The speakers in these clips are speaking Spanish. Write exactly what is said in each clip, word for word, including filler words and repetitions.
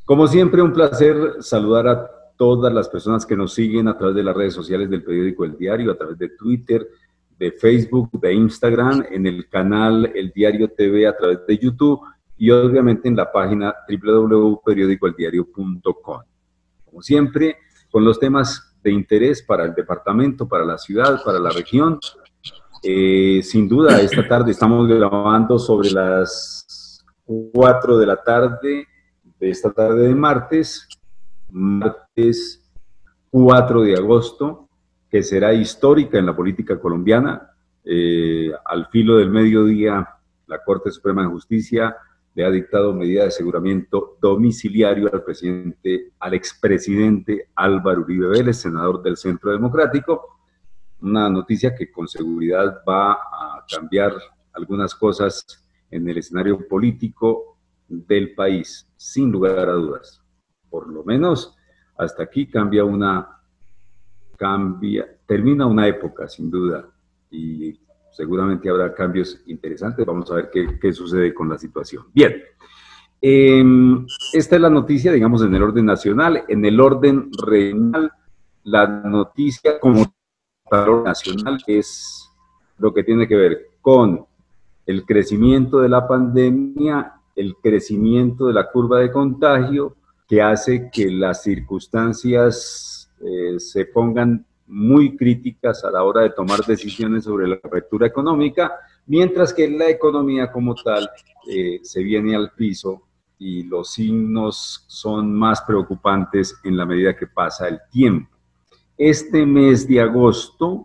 Como siempre, un placer saludar a todas las personas que nos siguen a través de las redes sociales del periódico El Diario, a través de Twitter, de Facebook, de Instagram, en el canal El Diario T V, a través de YouTube y obviamente en la página doble u doble u doble u punto periódico el diario punto com. Como siempre, con los temas de interés para el departamento, para la ciudad, para la región. Eh, sin duda, esta tarde estamos grabando sobre las cuatro de la tarde, de esta tarde de martes, martes cuatro de agosto, que será histórica en la política colombiana. Eh, al filo del mediodía, la Corte Suprema de Justicia le ha dictado medida de aseguramiento domiciliario al presidente, al expresidente Álvaro Uribe Vélez, senador del Centro Democrático. Una noticia que con seguridad va a cambiar algunas cosas en el escenario político del país, sin lugar a dudas. Por lo menos hasta aquí cambia una, cambia, termina una época, sin duda, y seguramente habrá cambios interesantes. Vamos a ver qué, qué sucede con la situación. Bien, eh, esta es la noticia, digamos, en el orden nacional. En el orden regional, la noticia como valor nacional es lo que tiene que ver con el crecimiento de la pandemia, el crecimiento de la curva de contagio, que hace que las circunstancias eh, se pongan muy críticas a la hora de tomar decisiones sobre la apertura económica, mientras que la economía como tal eh, se viene al piso y los signos son más preocupantes en la medida que pasa el tiempo. Este mes de agosto,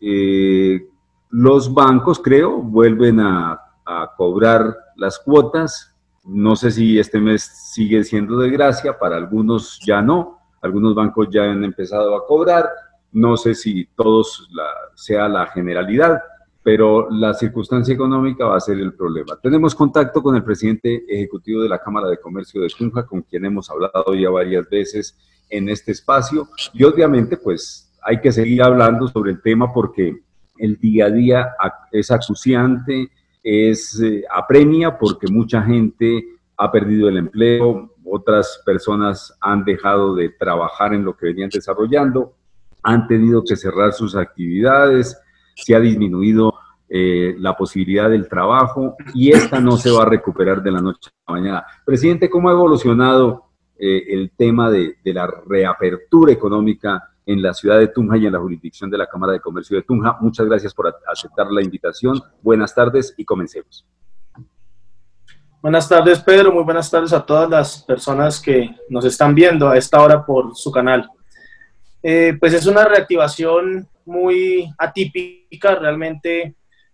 eh, los bancos, creo, vuelven a, a cobrar las cuotas. No sé si este mes sigue siendo de gracia, para algunos ya no, algunos bancos ya han empezado a cobrar. No sé si todos la, sea la generalidad, pero la circunstancia económica va a ser el problema. Tenemos contacto con el presidente ejecutivo de la Cámara de Comercio de Tunja, con quien hemos hablado ya varias veces en este espacio, y obviamente pues hay que seguir hablando sobre el tema porque el día a día es acuciante, es eh, apremia porque mucha gente ha perdido el empleo, otras personas han dejado de trabajar en lo que venían desarrollando, han tenido que cerrar sus actividades, se ha disminuido eh, la posibilidad del trabajo y esta no se va a recuperar de la noche a la mañana. Presidente, ¿cómo ha evolucionado eh, el tema de, de la reapertura económica en la ciudad de Tunja y en la jurisdicción de la Cámara de Comercio de Tunja? Muchas gracias por aceptar la invitación. Buenas tardes y comencemos. Buenas tardes, Pedro. Muy buenas tardes a todas las personas que nos están viendo a esta hora por su canal. Eh, pues es una reactivación muy atípica, realmente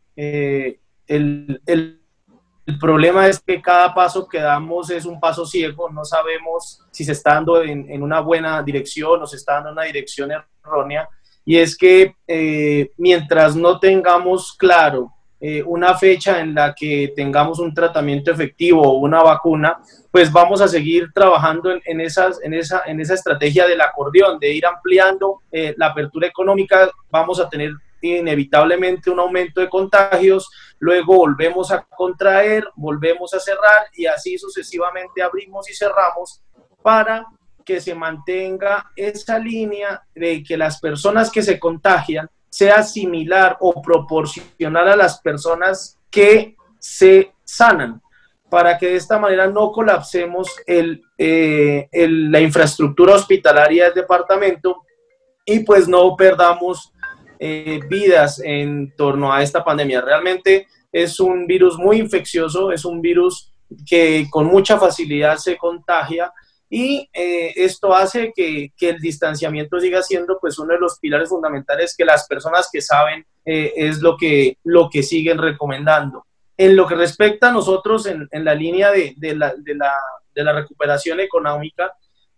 eh, el, el, el problema es que cada paso que damos es un paso ciego, no sabemos si se está dando en, en una buena dirección o se está dando en una dirección errónea, y es que eh, mientras no tengamos claro eh, una fecha en la que tengamos un tratamiento efectivo o una vacuna, pues vamos a seguir trabajando en, en, esas, en, esa, en esa estrategia del acordeón, de ir ampliando eh, la apertura económica. Vamos a tener inevitablemente un aumento de contagios, luego volvemos a contraer, volvemos a cerrar y así sucesivamente abrimos y cerramos para que se mantenga esa línea de que las personas que se contagian sea similar o proporcional a las personas que se sanan, para que de esta manera no colapsemos el, eh, el, la infraestructura hospitalaria del departamento y pues no perdamos eh, vidas en torno a esta pandemia. Realmente es un virus muy infeccioso, es un virus que con mucha facilidad se contagia y eh, esto hace que, que el distanciamiento siga siendo pues uno de los pilares fundamentales que las personas que saben eh, es lo que, lo que siguen recomendando. En lo que respecta a nosotros en, en la línea de, de, la, de, la, de la recuperación económica,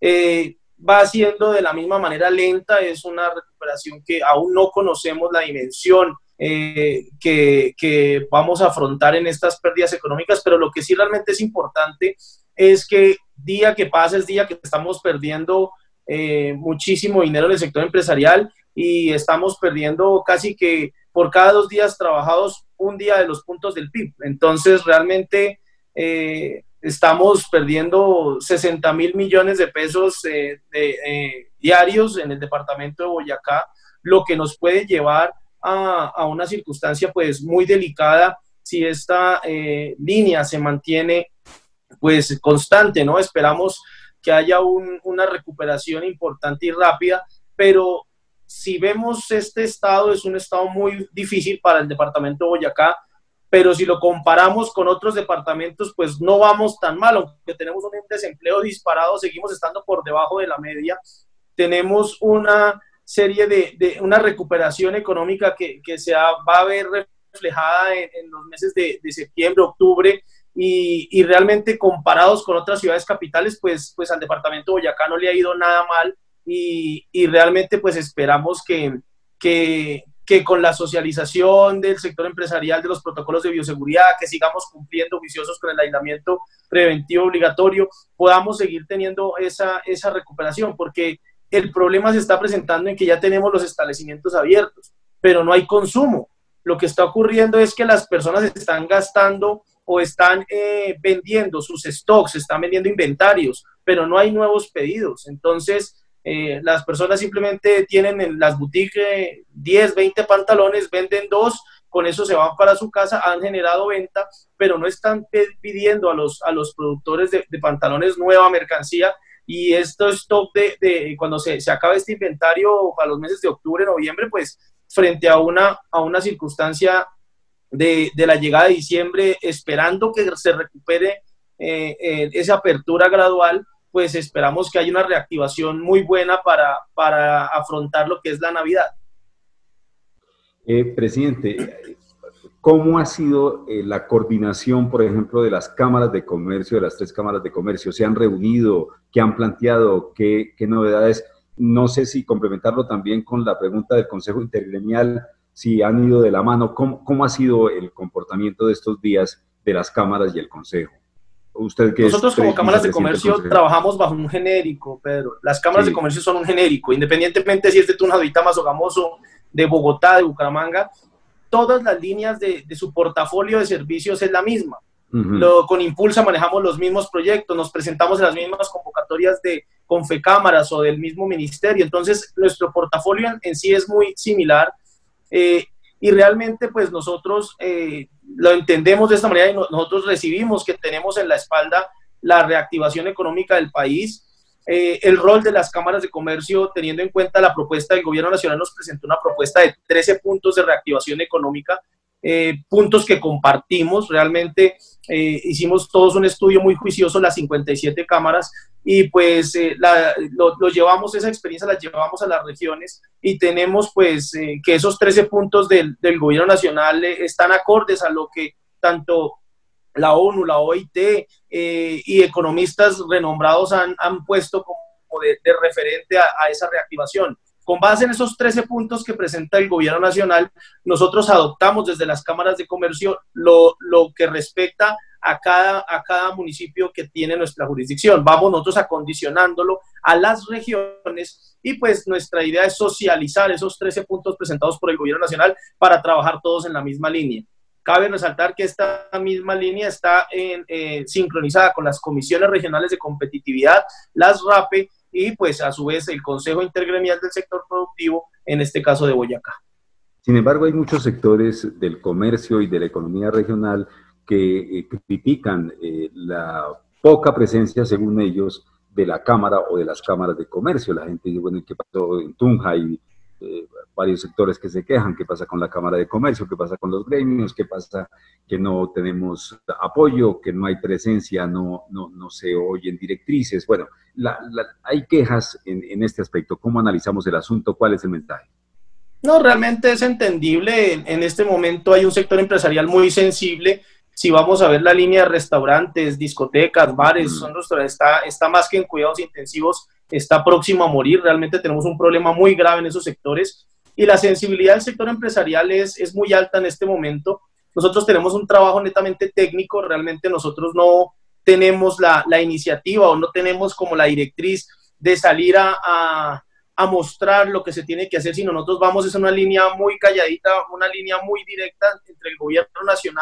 eh, va siendo de la misma manera lenta, es una recuperación que aún no conocemos la dimensión eh, que, que vamos a afrontar en estas pérdidas económicas, pero lo que sí realmente es importante es que día que pasa es día que estamos perdiendo eh, muchísimo dinero en el sector empresarial y estamos perdiendo casi que por cada dos días trabajados un día de los puntos del P I B. Entonces realmente eh, estamos perdiendo sesenta mil millones de pesos eh, de, eh, diarios en el departamento de Boyacá, lo que nos puede llevar a, a una circunstancia pues muy delicada si esta eh, línea se mantiene pues constante, ¿no? Esperamos que haya un, una recuperación importante y rápida, pero si vemos este estado, es un estado muy difícil para el departamento de Boyacá, pero si lo comparamos con otros departamentos, pues no vamos tan mal, aunque tenemos un desempleo disparado, seguimos estando por debajo de la media, tenemos una serie de, de una recuperación económica que, que se va a ver reflejada en, en los meses de, de septiembre, octubre, y, y realmente comparados con otras ciudades capitales, pues, pues al departamento de Boyacá no le ha ido nada mal, y, y realmente pues esperamos que, que, que con la socialización del sector empresarial de los protocolos de bioseguridad, que sigamos cumpliendo viciosos con el aislamiento preventivo obligatorio, podamos seguir teniendo esa, esa recuperación, porque el problema se está presentando en que ya tenemos los establecimientos abiertos, pero no hay consumo. Lo que está ocurriendo es que las personas están gastando o están eh, vendiendo sus stocks, están vendiendo inventarios, pero no hay nuevos pedidos. Entonces, eh, las personas simplemente tienen en las boutiques eh, diez, veinte pantalones, venden dos, con eso se van para su casa, han generado venta, pero no están pidiendo a los, a los productores de, de pantalones nueva mercancía. Y esto stock de, de cuando se, se acabe este inventario para los meses de octubre, noviembre, pues frente a una, a una circunstancia de, de la llegada de diciembre, esperando que se recupere eh, eh, esa apertura gradual, pues esperamos que haya una reactivación muy buena para, para afrontar lo que es la Navidad. Eh, presidente, ¿cómo ha sido eh, la coordinación, por ejemplo, de las cámaras de comercio, de las tres cámaras de comercio? ¿Se han reunido? ¿Qué han planteado? ¿Qué, qué novedades? No sé si complementarlo también con la pregunta del Consejo Intergremial, si han ido de la mano. ¿Cómo, cómo ha sido el comportamiento de estos días de las cámaras y el Consejo? Usted que Nosotros es como cámaras de comercio trabajamos bajo un genérico, Pedro. Las cámaras sí. de comercio son un genérico, independientemente si es de Tunja, Duitama, Sogamoso, de Bogotá, de Bucaramanga, todas las líneas de, de su portafolio de servicios es la misma. Uh-huh. Lo, con Impulsa manejamos los mismos proyectos, nos presentamos en las mismas convocatorias de Confecámaras o del mismo ministerio, entonces nuestro portafolio en, en sí es muy similar eh, y realmente pues nosotros eh, lo entendemos de esta manera y no, nosotros recibimos que tenemos en la espalda la reactivación económica del país. Eh, el rol de las cámaras de comercio, teniendo en cuenta la propuesta del gobierno nacional, nos presentó una propuesta de trece puntos de reactivación económica, eh, puntos que compartimos. Realmente eh, hicimos todos un estudio muy juicioso, las cincuenta y siete cámaras, y pues eh, la, lo, lo llevamos, esa experiencia la llevamos a las regiones y tenemos pues eh, que esos trece puntos del, del gobierno nacional eh, están acordes a lo que tanto la ONU, la O I T eh, y economistas renombrados han, han puesto como de, de referente a, a esa reactivación. Con base en esos trece puntos que presenta el gobierno nacional, nosotros adoptamos desde las cámaras de comercio lo, lo que respecta a cada, a cada municipio que tiene nuestra jurisdicción. Vamos nosotros acondicionándolo a las regiones y pues nuestra idea es socializar esos trece puntos presentados por el gobierno nacional para trabajar todos en la misma línea. Cabe resaltar que esta misma línea está en, eh, sincronizada con las comisiones regionales de competitividad, las RAPE, y pues a su vez el Consejo Intergremial del Sector Productivo, en este caso de Boyacá. Sin embargo, hay muchos sectores del comercio y de la economía regional que eh, critican eh, la poca presencia, según ellos, de la Cámara o de las cámaras de comercio. La gente dice, bueno, ¿qué pasó en Tunja? Y eh, varios sectores que se quejan, ¿qué pasa con la Cámara de Comercio? ¿Qué pasa con los gremios? ¿Qué pasa que no tenemos apoyo, que no hay presencia, no, no, no se oyen directrices? Bueno, la, la, hay quejas en, en este aspecto. ¿Cómo analizamos el asunto? ¿Cuál es el mensaje? No, realmente es entendible. En, en este momento hay un sector empresarial muy sensible. Si vamos a ver la línea de restaurantes, discotecas, bares, mm. son restaurantes, está, está más que en cuidados intensivos, está próximo a morir. Realmente tenemos un problema muy grave en esos sectores y la sensibilidad del sector empresarial es, es muy alta en este momento. Nosotros tenemos un trabajo netamente técnico, realmente nosotros no tenemos la, la iniciativa o no tenemos como la directriz de salir a, a, a mostrar lo que se tiene que hacer, sino nosotros vamos, es una línea muy calladita, una línea muy directa entre el gobierno nacional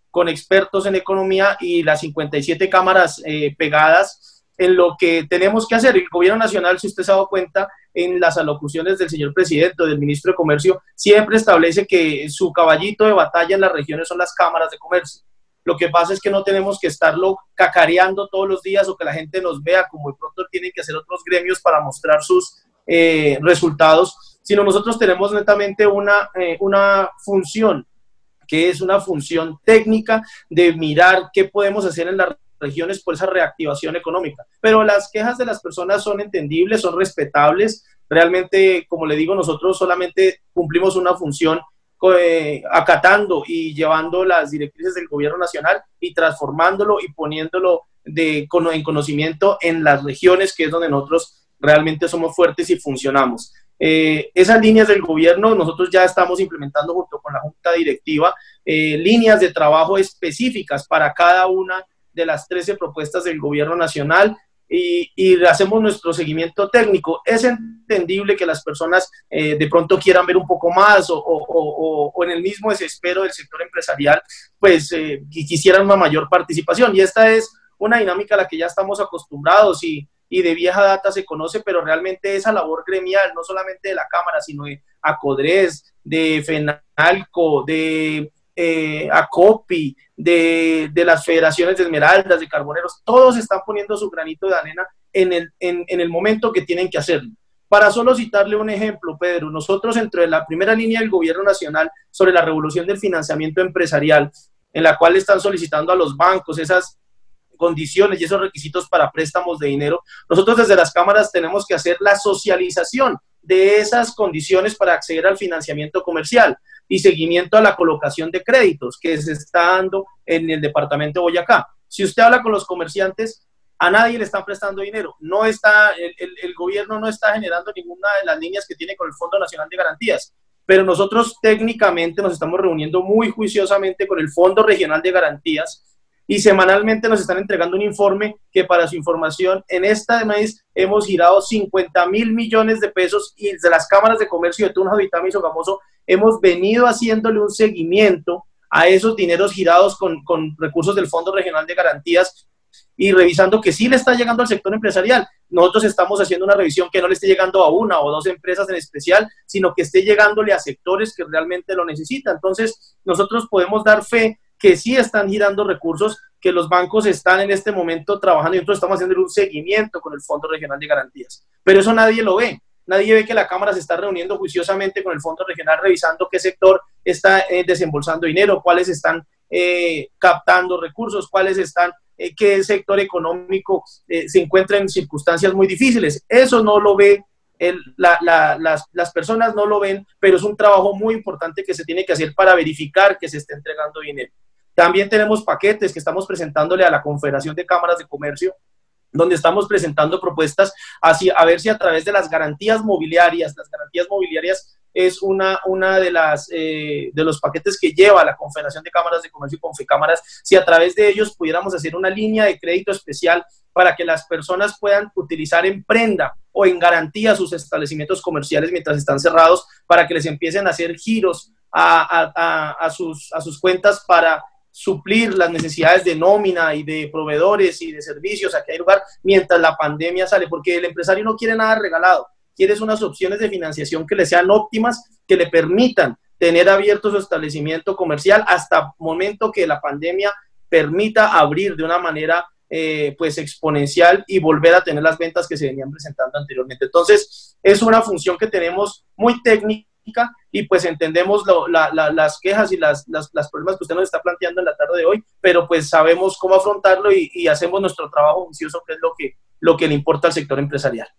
con expertos en economía y las cincuenta y siete cámaras eh, pegadas en lo que tenemos que hacer. El gobierno nacional, si usted se ha dado cuenta, en las alocuciones del señor presidente o del ministro de Comercio, siempre establece que su caballito de batalla en las regiones son las cámaras de comercio. Lo que pasa es que no tenemos que estarlo cacareando todos los días o que la gente nos vea como de pronto tienen que hacer otros gremios para mostrar sus eh, resultados, sino nosotros tenemos netamente una, eh, una función, que es una función técnica de mirar qué podemos hacer en las regiones por esa reactivación económica. Pero las quejas de las personas son entendibles, son respetables. Realmente, como le digo, nosotros solamente cumplimos una función eh, acatando y llevando las directrices del gobierno nacional y transformándolo y poniéndolo de, en conocimiento en las regiones, que es donde nosotros realmente somos fuertes y funcionamos. Eh, esas líneas del gobierno nosotros ya estamos implementando junto con la Junta Directiva, eh, líneas de trabajo específicas para cada una de las trece propuestas del gobierno nacional y, y hacemos nuestro seguimiento técnico. Es entendible que las personas eh, de pronto quieran ver un poco más o, o, o, o en el mismo desespero del sector empresarial, pues eh, quisieran una mayor participación, y esta es una dinámica a la que ya estamos acostumbrados y y de vieja data se conoce, pero realmente esa labor gremial, no solamente de la Cámara, sino de ACODRES, de FENALCO, de eh, ACOPI, de, de las federaciones de esmeraldas, de carboneros, todos están poniendo su granito de arena en el, en, en el momento que tienen que hacerlo. Para solo citarle un ejemplo, Pedro, nosotros entre la primera línea del gobierno nacional sobre la revolución del financiamiento empresarial, en la cual están solicitando a los bancos esas condiciones y esos requisitos para préstamos de dinero, nosotros desde las cámaras tenemos que hacer la socialización de esas condiciones para acceder al financiamiento comercial y seguimiento a la colocación de créditos que se está dando en el departamento de Boyacá. Si usted habla con los comerciantes, a nadie le están prestando dinero, no está, el, el, el gobierno no está generando ninguna de las líneas que tiene con el Fondo Nacional de Garantías, pero nosotros técnicamente nos estamos reuniendo muy juiciosamente con el Fondo Regional de Garantías y semanalmente nos están entregando un informe que, para su información, en esta mes hemos girado cincuenta mil millones de pesos y desde las cámaras de comercio de Tunja, Duitama y Sogamoso hemos venido haciéndole un seguimiento a esos dineros girados con, con recursos del Fondo Regional de Garantías y revisando que sí le está llegando al sector empresarial. Nosotros estamos haciendo una revisión que no le esté llegando a una o dos empresas en especial, sino que esté llegándole a sectores que realmente lo necesitan. Entonces, nosotros podemos dar fe que sí están girando recursos, que los bancos están en este momento trabajando y nosotros estamos haciendo un seguimiento con el Fondo Regional de Garantías. Pero eso nadie lo ve. Nadie ve que la Cámara se está reuniendo juiciosamente con el Fondo Regional, revisando qué sector está eh, desembolsando dinero, cuáles están eh, captando recursos, cuáles están, eh, qué sector económico eh, se encuentra en circunstancias muy difíciles. Eso no lo ve. El, la, la, las, las personas no lo ven, pero es un trabajo muy importante que se tiene que hacer para verificar que se está entregando dinero. También tenemos paquetes que estamos presentándole a la Confederación de Cámaras de Comercio, donde estamos presentando propuestas hacia, a ver si a través de las garantías mobiliarias, las garantías mobiliarias es una, una de, las, eh, de los paquetes que lleva la Confederación de Cámaras de Comercio y Confecámaras, si a través de ellos pudiéramos hacer una línea de crédito especial para que las personas puedan utilizar en prenda o en garantía sus establecimientos comerciales mientras están cerrados, para que les empiecen a hacer giros a, a, a, a, sus, a sus cuentas para suplir las necesidades de nómina y de proveedores y de servicios a que hay lugar mientras la pandemia sale, porque el empresario no quiere nada regalado, quiere unas opciones de financiación que le sean óptimas, que le permitan tener abierto su establecimiento comercial hasta el momento que la pandemia permita abrir de una manera eh, pues exponencial y volver a tener las ventas que se venían presentando anteriormente. Entonces, es una función que tenemos muy técnica y pues entendemos lo, la, la, las quejas y las, las, las problemas que usted nos está planteando en la tarde de hoy, pero pues sabemos cómo afrontarlo y, y hacemos nuestro trabajo juicioso, que es lo que, lo que le importa al sector empresarial.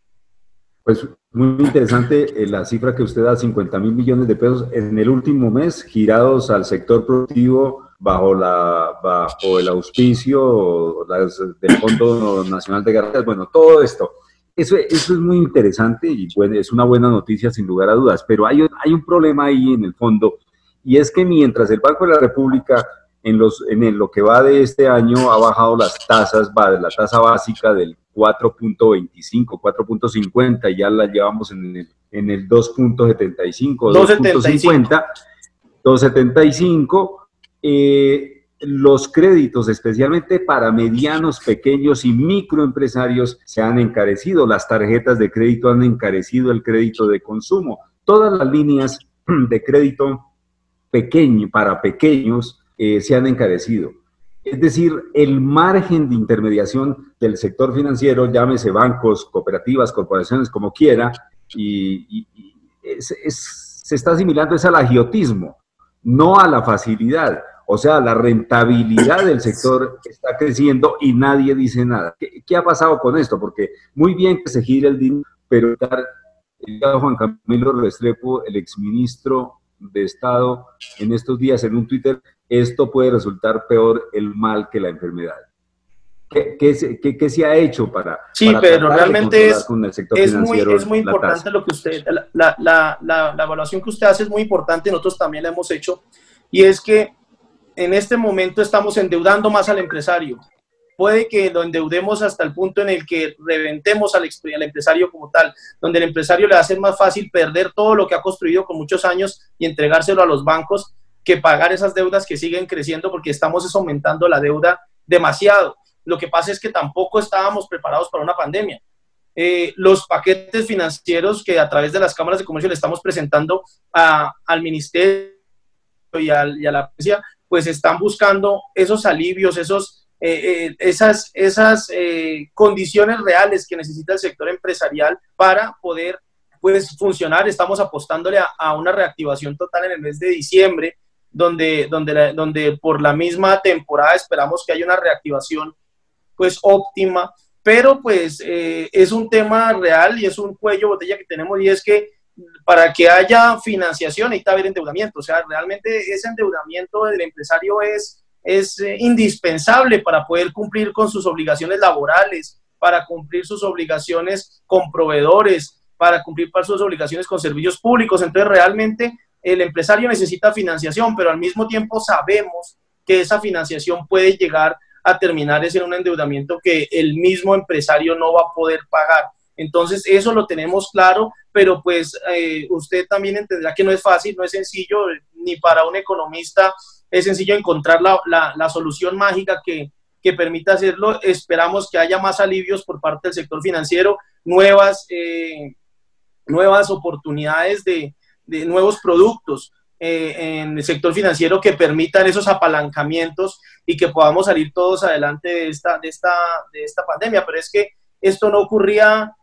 Pues muy interesante eh, la cifra que usted da, cincuenta mil millones de pesos en el último mes girados al sector productivo bajo, la, bajo el auspicio las, del Fondo Nacional de Garantías. Bueno, todo esto. Eso, eso es muy interesante y bueno, es una buena noticia sin lugar a dudas, pero hay, hay un problema ahí en el fondo, y es que mientras el Banco de la República en, los, en el, lo que va de este año ha bajado las tasas, va de la tasa básica del cuatro punto veinticinco, cuatro punto cincuenta, ya la llevamos en el, en el dos punto setenta y cinco, dos punto cincuenta, dos punto setenta y cinco, eh, los créditos, especialmente para medianos, pequeños y microempresarios, se han encarecido. Las tarjetas de crédito han encarecido el crédito de consumo. Todas las líneas de crédito pequeño, para pequeños eh, se han encarecido. Es decir, el margen de intermediación del sector financiero, llámese bancos, cooperativas, corporaciones, como quiera, y, y, y es, es, se está asimilando es al agiotismo, no a la facilidad. O sea, la rentabilidad del sector está creciendo y nadie dice nada. ¿Qué, qué ha pasado con esto? Porque muy bien que se gire el dinero, pero Juan Camilo Restrepo, el exministro de Estado, en estos días en un Twitter, esto puede resultar peor el mal que la enfermedad. ¿Qué, qué, se, qué, qué se ha hecho para, sí, para pero realmente es, con el sector es, financiero muy, es muy importante tasa? lo que usted, la, la, la, la, la evaluación que usted hace es muy importante, nosotros también la hemos hecho, y es que en este momento estamos endeudando más al empresario. Puede que lo endeudemos hasta el punto en el que reventemos al, al empresario como tal, donde el empresario le va a ser más fácil perder todo lo que ha construido con muchos años y entregárselo a los bancos que pagar esas deudas que siguen creciendo, porque estamos aumentando la deuda demasiado. Lo que pasa es que tampoco estábamos preparados para una pandemia. Eh, los paquetes financieros que a través de las cámaras de comercio le estamos presentando a, al ministerio y, al, y a la policía, pues están buscando esos alivios, esos, eh, eh, esas, esas eh, condiciones reales que necesita el sector empresarial para poder pues, funcionar. Estamos apostándole a, a una reactivación total en el mes de diciembre, donde, donde, la, donde por la misma temporada esperamos que haya una reactivación pues óptima, pero pues eh, es un tema real y es un cuello de botella que tenemos, y es que para que haya financiación necesita haber endeudamiento. O sea, realmente ese endeudamiento del empresario es, es eh, indispensable para poder cumplir con sus obligaciones laborales, para cumplir sus obligaciones con proveedores, para cumplir con sus obligaciones con servicios públicos. Entonces, realmente el empresario necesita financiación, pero al mismo tiempo sabemos que esa financiación puede llegar a terminar en un endeudamiento que el mismo empresario no va a poder pagar. Entonces, eso lo tenemos claro, pero pues eh, usted también entenderá que no es fácil, no es sencillo, ni para un economista es sencillo encontrar la, la, la solución mágica que, que permita hacerlo. Esperamos que haya más alivios por parte del sector financiero, nuevas, eh, nuevas oportunidades de, de nuevos productos eh, en el sector financiero que permitan esos apalancamientos y que podamos salir todos adelante de esta, de esta, de esta pandemia. Pero es que esto no ocurría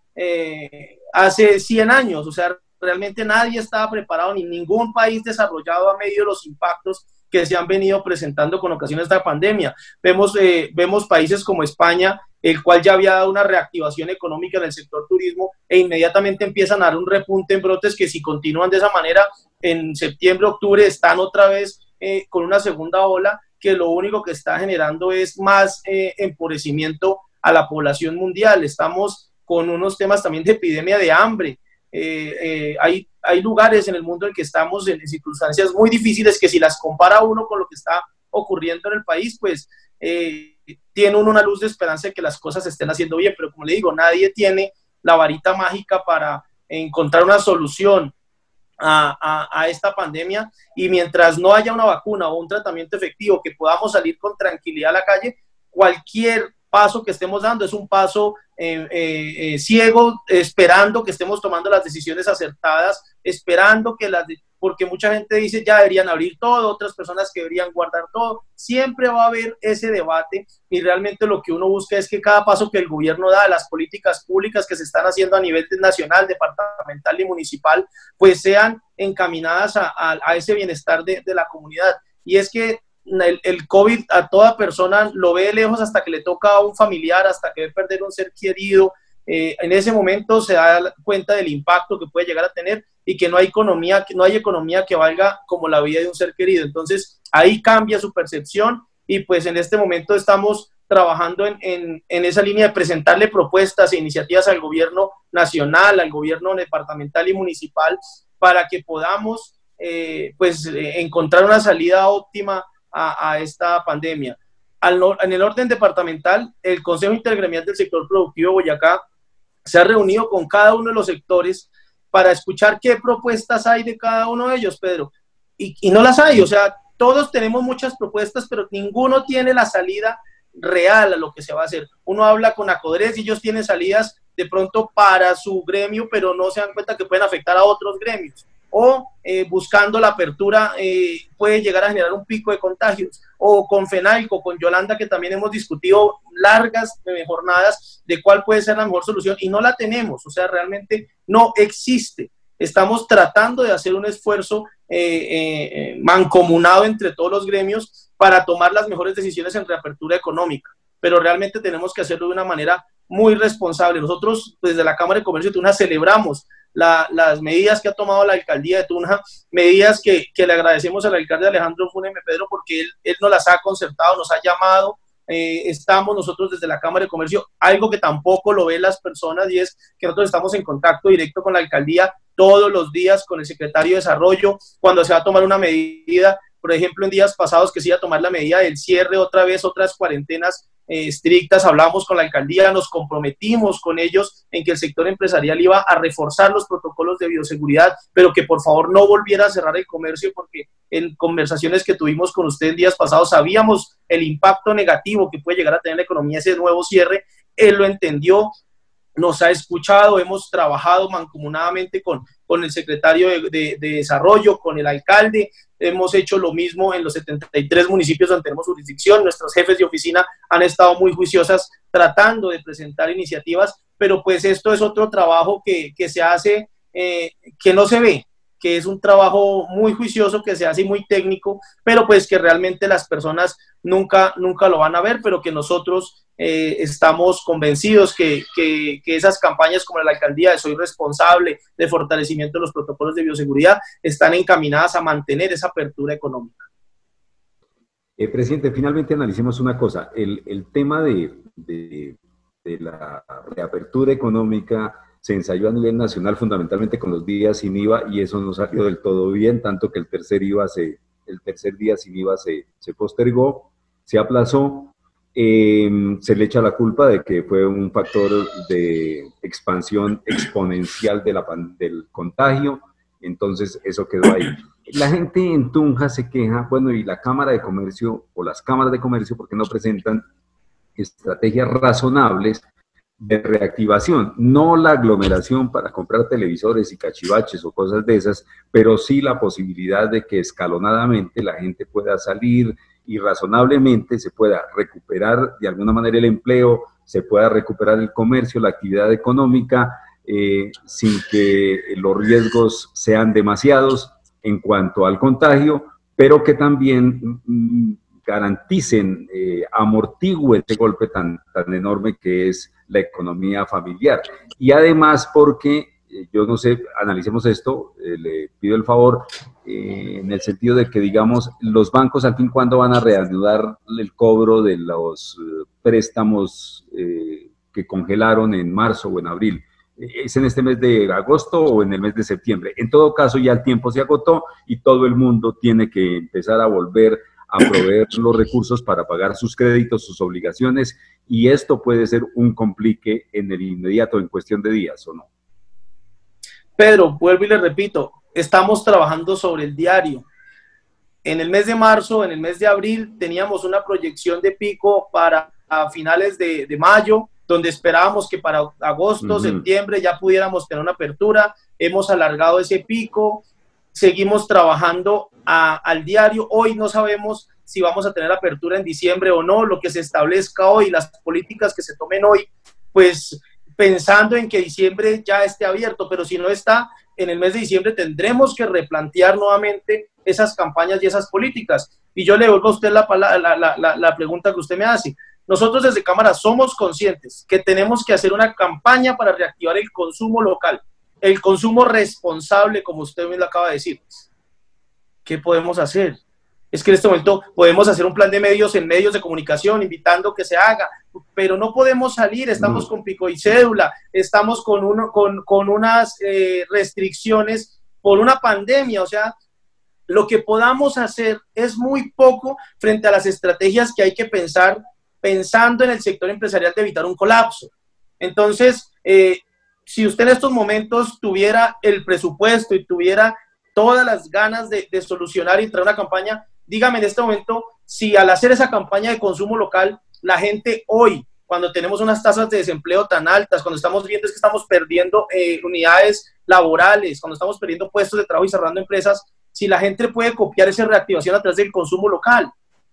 Eh, hace cien años, o sea, realmente nadie estaba preparado, ni ningún país desarrollado ha medido los impactos que se han venido presentando con ocasión de esta pandemia. Vemos, eh, vemos países como España, el cual ya había dado una reactivación económica en el sector turismo, e inmediatamente empiezan a dar un repunte en brotes que, si continúan de esa manera, en septiembre, octubre están otra vez eh, con una segunda ola que lo único que está generando es más eh, empobrecimiento a la población mundial. Estamos con unos temas también de epidemia de hambre. Eh, eh, hay, hay lugares en el mundo en que estamos en circunstancias muy difíciles que, si las compara uno con lo que está ocurriendo en el país, pues eh, tiene uno una luz de esperanza de que las cosas se estén haciendo bien. Pero como le digo, nadie tiene la varita mágica para encontrar una solución a, a, a esta pandemia, y mientras no haya una vacuna o un tratamiento efectivo que podamos salir con tranquilidad a la calle, cualquier paso que estemos dando es un paso eh, eh, eh, ciego, esperando que estemos tomando las decisiones acertadas, esperando que las, porque mucha gente dice ya deberían abrir todo, otras personas que deberían guardar todo. Siempre va a haber ese debate, y realmente lo que uno busca es que cada paso que el gobierno da, las políticas públicas que se están haciendo a nivel nacional, departamental y municipal, pues sean encaminadas a, a, a ese bienestar de, de la comunidad. Y es que El, el COVID a toda persona lo ve de lejos hasta que le toca a un familiar, hasta que ve perder un ser querido. Eh, en ese momento se da cuenta del impacto que puede llegar a tener, y que no hay economía, no hay economía que valga como la vida de un ser querido. Entonces ahí cambia su percepción, y pues en este momento estamos trabajando en, en, en esa línea de presentarle propuestas e iniciativas al gobierno nacional, al gobierno departamental y municipal, para que podamos eh, pues eh, encontrar una salida óptima A, a esta pandemia. Al, en el orden departamental, el Consejo Intergremial del Sector Productivo de Boyacá se ha reunido con cada uno de los sectores para escuchar qué propuestas hay de cada uno de ellos, Pedro, y, y no las hay. O sea, todos tenemos muchas propuestas, pero ninguno tiene la salida real a lo que se va a hacer. Uno habla con Acodres y ellos tienen salidas de pronto para su gremio, pero no se dan cuenta que pueden afectar a otros gremios. O eh, buscando la apertura eh, puede llegar a generar un pico de contagios. O con Fenalco, con Yolanda, que también hemos discutido largas eh, jornadas de cuál puede ser la mejor solución y no la tenemos, o sea, realmente no existe. Estamos tratando de hacer un esfuerzo eh, eh, mancomunado entre todos los gremios para tomar las mejores decisiones en reapertura económica, pero realmente tenemos que hacerlo de una manera muy responsable. Nosotros desde la Cámara de Comercio de Tunja celebramos la, las medidas que ha tomado la alcaldía de Tunja, medidas que, que le agradecemos al alcalde Alejandro Funeme Pedro porque él, él nos las ha concertado, nos ha llamado. Eh, estamos nosotros desde la Cámara de Comercio, algo que tampoco lo ven las personas, y es que nosotros estamos en contacto directo con la alcaldía todos los días, con el secretario de Desarrollo, cuando se va a tomar una medida. Por ejemplo, en días pasados que se iba a tomar la medida del cierre otra vez, otras cuarentenas eh, estrictas, hablamos con la alcaldía, nos comprometimos con ellos en que el sector empresarial iba a reforzar los protocolos de bioseguridad, pero que por favor no volviera a cerrar el comercio, porque en conversaciones que tuvimos con usted en días pasados sabíamos el impacto negativo que puede llegar a tener la economía ese nuevo cierre. Él lo entendió, nos ha escuchado, hemos trabajado mancomunadamente con, con el secretario de, de, de Desarrollo, con el alcalde, hemos hecho lo mismo en los setenta y tres municipios donde tenemos jurisdicción. Nuestros jefes de oficina han estado muy juiciosas tratando de presentar iniciativas, pero pues esto es otro trabajo que, que se hace, eh, que no se ve, que es un trabajo muy juicioso, que se hace muy técnico, pero pues que realmente las personas nunca, nunca lo van a ver, pero que nosotros eh, estamos convencidos que, que, que esas campañas como la alcaldía de Soy Responsable, de fortalecimiento de los protocolos de bioseguridad, están encaminadas a mantener esa apertura económica. Eh, presidente, finalmente analicemos una cosa, el, el tema de, de, de la reapertura económica se ensayó a nivel nacional fundamentalmente con los días sin I V A y eso no salió del todo bien, tanto que el tercer I V A se, el tercer día sin I V A se, se postergó, se aplazó, eh, se le echa la culpa de que fue un factor de expansión exponencial de la, del contagio, entonces eso quedó ahí. La gente en Tunja se queja, bueno, y la Cámara de Comercio o las cámaras de comercio, ¿por qué no presentan estrategias razonables de reactivación? No la aglomeración para comprar televisores y cachivaches o cosas de esas, pero sí la posibilidad de que escalonadamente la gente pueda salir y razonablemente se pueda recuperar de alguna manera el empleo, se pueda recuperar el comercio, la actividad económica, eh, sin que los riesgos sean demasiados en cuanto al contagio, pero que también mm, garanticen, eh, amortigüen este golpe tan, tan enorme que es la economía familiar. Y además porque, eh, yo no sé, analicemos esto, eh, le pido el favor, eh, en el sentido de que, digamos, los bancos al fin cuándo van a reanudar el cobro de los eh, préstamos eh, que congelaron en marzo o en abril. ¿Es en este mes de agosto o en el mes de septiembre? En todo caso, ya el tiempo se agotó y todo el mundo tiene que empezar a volver a proveer los recursos para pagar sus créditos, sus obligaciones, y esto puede ser un complique en el inmediato, en cuestión de días, ¿o no? Pedro, vuelvo y le repito, estamos trabajando sobre el diario. En el mes de marzo, en el mes de abril, teníamos una proyección de pico para a finales de, de mayo, donde esperábamos que para agosto, uh-huh. septiembre ya pudiéramos tener una apertura. Hemos alargado ese pico, seguimos trabajando a, al diario. Hoy no sabemos si vamos a tener apertura en diciembre o no. Lo que se establezca hoy, las políticas que se tomen hoy, pues pensando en que diciembre ya esté abierto, pero si no está, en el mes de diciembre tendremos que replantear nuevamente esas campañas y esas políticas. Y yo le devuelvo a usted la, la, la, la, la pregunta que usted me hace. Nosotros desde Cámara somos conscientes que tenemos que hacer una campaña para reactivar el consumo local, el consumo responsable, como usted me lo acaba de decir. ¿Qué podemos hacer? Es que en este momento podemos hacer un plan de medios en medios de comunicación, invitando que se haga, pero no podemos salir, estamos no. con pico y cédula, estamos con, uno, con, con unas eh, restricciones por una pandemia, o sea, lo que podamos hacer es muy poco frente a las estrategias que hay que pensar, pensando en el sector empresarial de evitar un colapso. Entonces, eh, si usted en estos momentos tuviera el presupuesto y tuviera todas las ganas de, de solucionar y traer una campaña, dígame en este momento, si al hacer esa campaña de consumo local, la gente hoy, cuando tenemos unas tasas de desempleo tan altas, cuando estamos viendo es que estamos perdiendo eh, unidades laborales, cuando estamos perdiendo puestos de trabajo y cerrando empresas, si la gente puede copiar esa reactivación a través del consumo local,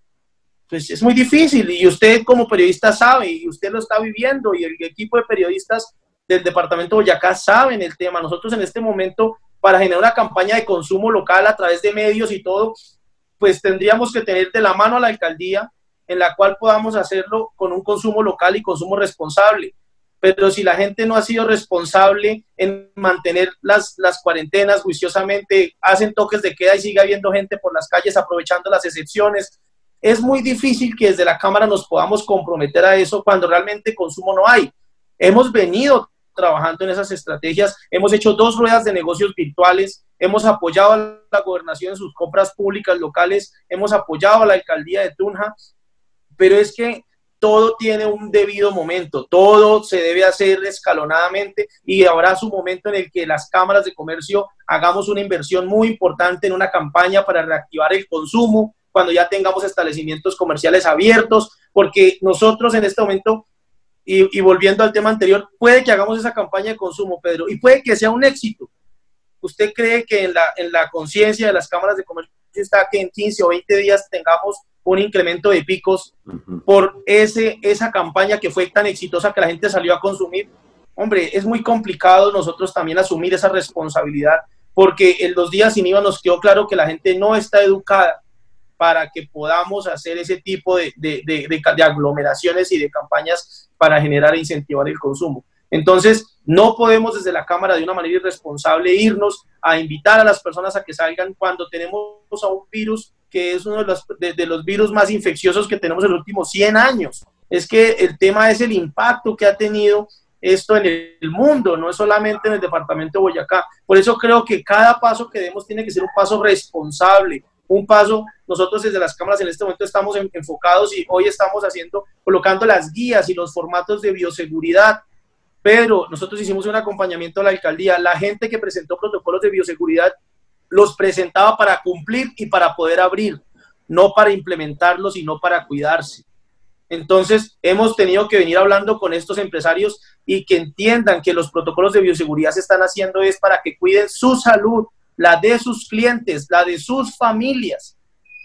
pues es muy difícil, y usted como periodista sabe, y usted lo está viviendo, y el equipo de periodistas del departamento de Boyacá saben el tema. Nosotros en este momento, para generar una campaña de consumo local a través de medios y todo, pues tendríamos que tener de la mano a la alcaldía, en la cual podamos hacerlo con un consumo local y consumo responsable. Pero si la gente no ha sido responsable en mantener las, las cuarentenas juiciosamente, hacen toques de queda y sigue habiendo gente por las calles aprovechando las excepciones, es muy difícil que desde la Cámara nos podamos comprometer a eso cuando realmente consumo no hay. Hemos venido trabajando en esas estrategias, hemos hecho dos ruedas de negocios virtuales, hemos apoyado a la gobernación en sus compras públicas locales, hemos apoyado a la alcaldía de Tunja, pero es que todo tiene un debido momento, todo se debe hacer escalonadamente, y habrá su momento en el que las cámaras de comercio hagamos una inversión muy importante en una campaña para reactivar el consumo, cuando ya tengamos establecimientos comerciales abiertos, porque nosotros en este momento, y, y volviendo al tema anterior, puede que hagamos esa campaña de consumo, Pedro, y puede que sea un éxito. ¿Usted cree que en la, en la conciencia de las cámaras de comercio está que en quince o veinte días tengamos un incremento de picos por ese, esa campaña que fue tan exitosa que la gente salió a consumir? Hombre, es muy complicado nosotros también asumir esa responsabilidad, porque en los días sin I V A nos quedó claro que la gente no está educada para que podamos hacer ese tipo de, de, de, de, de aglomeraciones y de campañas para generar e incentivar el consumo. Entonces, no podemos desde la Cámara de una manera irresponsable irnos a invitar a las personas a que salgan cuando tenemos a un virus que es uno de los, de, de los virus más infecciosos que tenemos en los últimos cien años. Es que el tema es el impacto que ha tenido esto en el mundo, no es solamente en el departamento de Boyacá. Por eso creo que cada paso que demos tiene que ser un paso responsable, un paso. Nosotros desde las cámaras en este momento estamos en, enfocados y hoy estamos haciendo, colocando las guías y los formatos de bioseguridad, pero nosotros hicimos un acompañamiento a la alcaldía. La gente que presentó protocolos de bioseguridad los presentaba para cumplir y para poder abrir, no para implementarlos y no para cuidarse. Entonces hemos tenido que venir hablando con estos empresarios y que entiendan que los protocolos de bioseguridad se están haciendo es para que cuiden su salud, la de sus clientes, la de sus familias.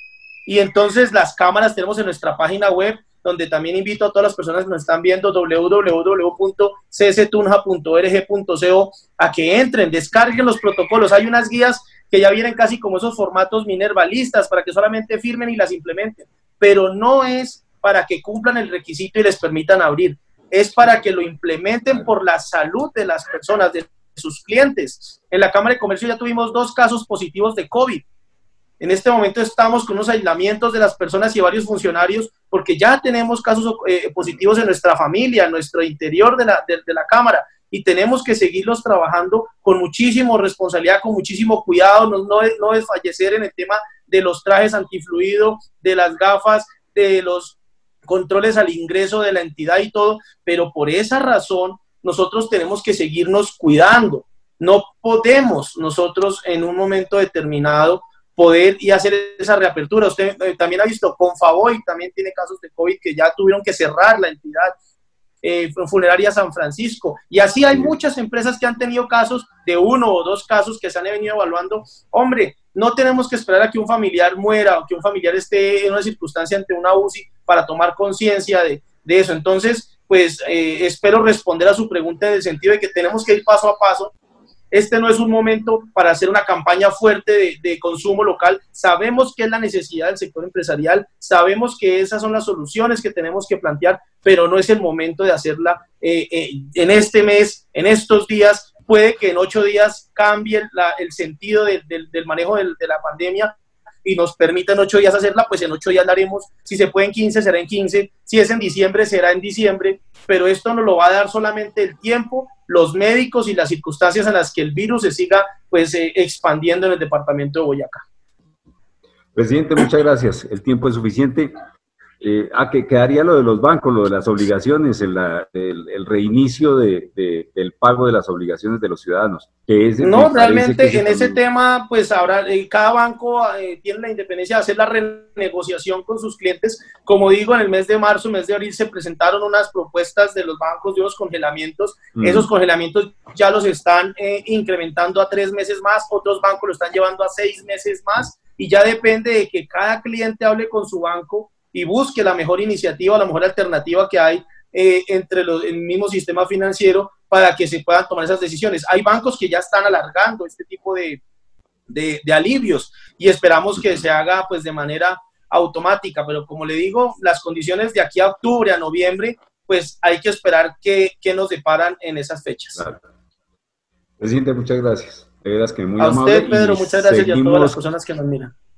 Y entonces las cámaras tenemos en nuestra página web, donde también invito a todas las personas que nos están viendo, doble u doble u doble u punto c s tunja punto org punto co, a que entren, descarguen los protocolos. Hay unas guías que ya vienen casi como esos formatos minervalistas para que solamente firmen y las implementen, pero no es para que cumplan el requisito y les permitan abrir, es para que lo implementen por la salud de las personas, de sus clientes. En la Cámara de Comercio ya tuvimos dos casos positivos de COVID. En este momento estamos con unos aislamientos de las personas y varios funcionarios porque ya tenemos casos eh, positivos en nuestra familia, en nuestro interior de la, de, de la Cámara, y tenemos que seguirlos trabajando con muchísima responsabilidad, con muchísimo cuidado, no, no, no desfallecer en el tema de los trajes antifluido, de las gafas, de los controles al ingreso de la entidad y todo, pero por esa razón nosotros tenemos que seguirnos cuidando. No podemos nosotros en un momento determinado poder y hacer esa reapertura. Usted eh, también ha visto, Confavoy también tiene casos de COVID que ya tuvieron que cerrar la entidad, eh, Funeraria San Francisco, y así hay muchas empresas que han tenido casos de uno o dos casos que se han venido evaluando. Hombre, no tenemos que esperar a que un familiar muera o que un familiar esté en una circunstancia ante una U C I para tomar conciencia de, de eso. Entonces, pues eh, espero responder a su pregunta en el sentido de que tenemos que ir paso a paso. Este no es un momento para hacer una campaña fuerte de, de consumo local. Sabemos que es la necesidad del sector empresarial, sabemos que esas son las soluciones que tenemos que plantear, pero no es el momento de hacerla eh, eh, en este mes, en estos días. Puede que en ocho días cambie la, el sentido de, de, del manejo de, de la pandemia y nos permitan ocho días hacerla, pues en ocho días la haremos. Si se puede en quince, será en quince. Si es en diciembre, será en diciembre. Pero esto nos lo va a dar solamente el tiempo, los médicos y las circunstancias en las que el virus se siga pues eh, expandiendo en el departamento de Boyacá. Presidente, muchas gracias. El tiempo es suficiente. Eh, ah, que quedaría lo de los bancos, lo de las obligaciones, el, el, el reinicio de, de, del pago de las obligaciones de los ciudadanos. Que es, no, realmente en ese también... tema, pues ahora eh, cada banco eh, tiene la independencia de hacer la renegociación con sus clientes. Como digo, en el mes de marzo, mes de abril, se presentaron unas propuestas de los bancos de unos congelamientos. Mm. Esos congelamientos ya los están eh, incrementando a tres meses más, otros bancos lo están llevando a seis meses más, y ya depende de que cada cliente hable con su banco y busque la mejor iniciativa, la mejor alternativa que hay eh, entre los, el mismo sistema financiero para que se puedan tomar esas decisiones. Hay bancos que ya están alargando este tipo de, de, de alivios y esperamos que se haga pues de manera automática, pero como le digo, las condiciones de aquí a octubre, a noviembre, pues hay que esperar que, que nos deparan en esas fechas. Claro. Presidente, muchas gracias. De veras que muy a amable. usted, Pedro, muchas gracias y a todas las personas que nos miran.